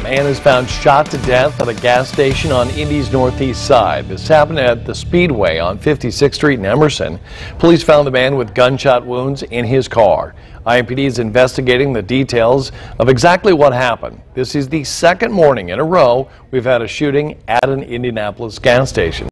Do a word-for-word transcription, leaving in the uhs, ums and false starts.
man is found shot to death at a gas station on Indy's northeast side. This happened at the Speedway on fifty-sixth Street in Emerson. Police found the man with gunshot wounds in his car. I M P D is investigating the details of exactly what happened. This is the second morning in a row we've had a shooting at an Indianapolis gas station.